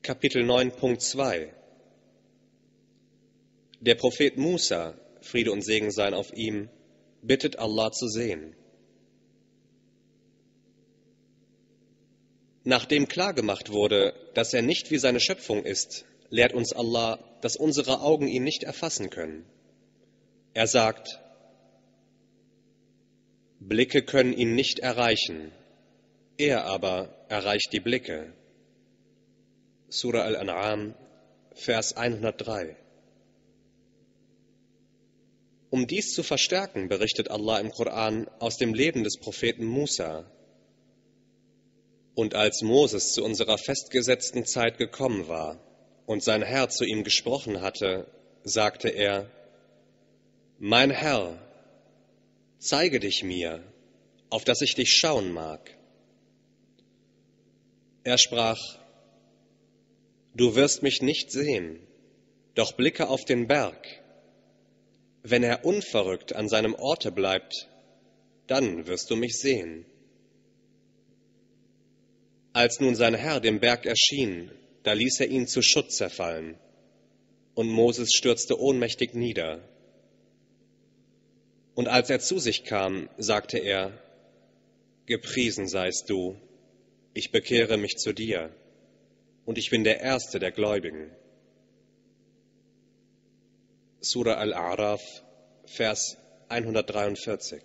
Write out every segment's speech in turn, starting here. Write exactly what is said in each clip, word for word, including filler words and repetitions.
Kapitel neun Punkt zwei. Der Prophet Musa, Friede und Segen seien auf ihm, bittet Allah zu sehen. Nachdem klargemacht wurde, dass er nicht wie seine Schöpfung ist, lehrt uns Allah, dass unsere Augen ihn nicht erfassen können. Er sagt: Blicke können ihn nicht erreichen, er aber erreicht die Blicke. Surah Al-An'am, Vers hundertdrei. Um dies zu verstärken, berichtet Allah im Koran aus dem Leben des Propheten Musa. Und als Moses zu unserer festgesetzten Zeit gekommen war und sein Herr zu ihm gesprochen hatte, sagte er: Mein Herr, zeige dich mir, auf dass ich dich schauen mag. Er sprach: Du wirst mich nicht sehen, doch blicke auf den Berg. Wenn er unverrückt an seinem Orte bleibt, dann wirst du mich sehen. Als nun sein Herr dem Berg erschien, da ließ er ihn zu Schutt zerfallen, und Moses stürzte ohnmächtig nieder. Und als er zu sich kam, sagte er: Gepriesen seist du, ich bekehre mich zu dir, und ich bin der Erste der Gläubigen. Surah Al-A'raf, Vers hundertdreiundvierzig.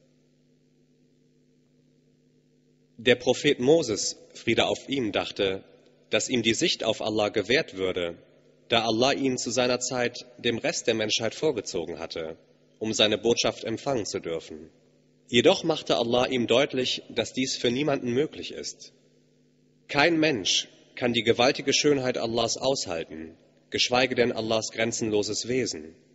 Der Prophet Moses, Friede auf ihm, dachte, dass ihm die Sicht auf Allah gewährt würde, da Allah ihn zu seiner Zeit dem Rest der Menschheit vorgezogen hatte, um seine Botschaft empfangen zu dürfen. Jedoch machte Allah ihm deutlich, dass dies für niemanden möglich ist. Kein Mensch kann die gewaltige Schönheit Allahs aushalten, geschweige denn Allahs grenzenloses Wesen.